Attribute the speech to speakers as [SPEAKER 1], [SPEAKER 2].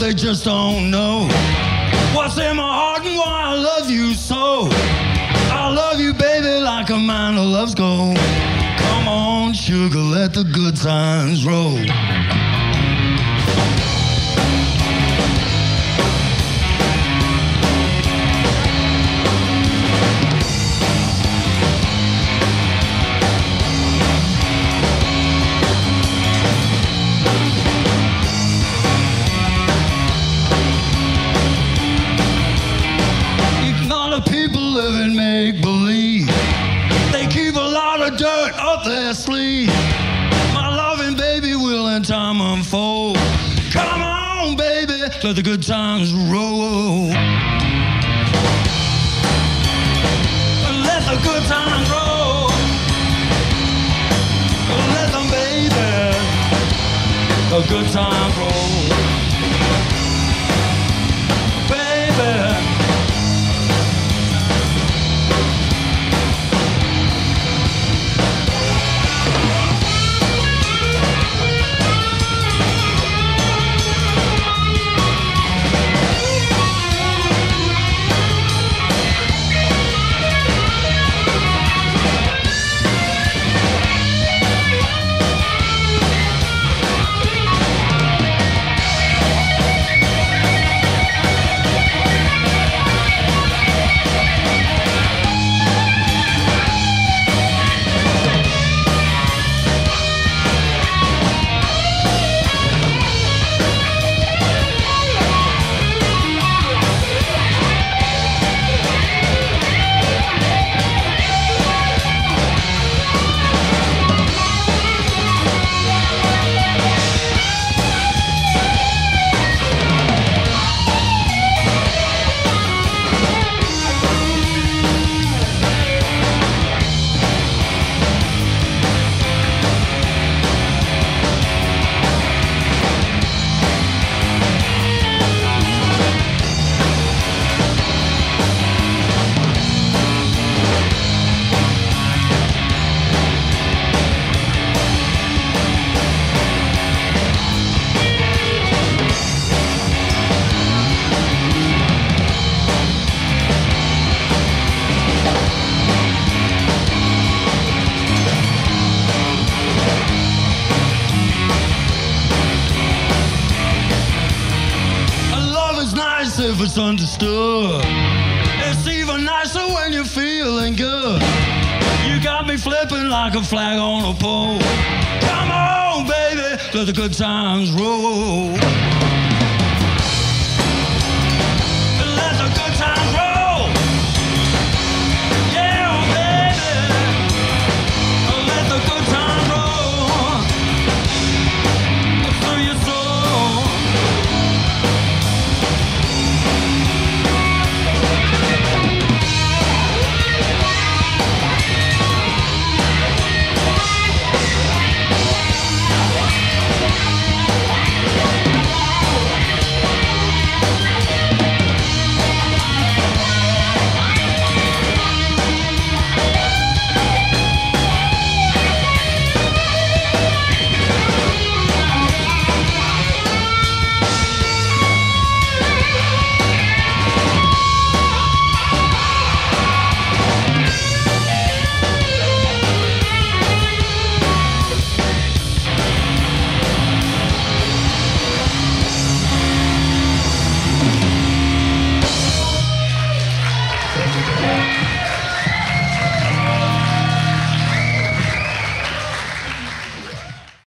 [SPEAKER 1] they just don't know what's in my heart and why I love you so. I love you, baby, like a man who loves gold. Come on, sugar, let the good times roll. Living make-believe, they keep a lot of dirt up their sleeve. My loving baby will in time unfold. Come on, baby, let the good times roll. Let the good times roll. Let them, baby, the good times roll. Baby, if it's understood. It's even nicer when you're feeling good. You got me flipping like a flag on a pole. Come on, baby, let the good times roll. Let the good times roll.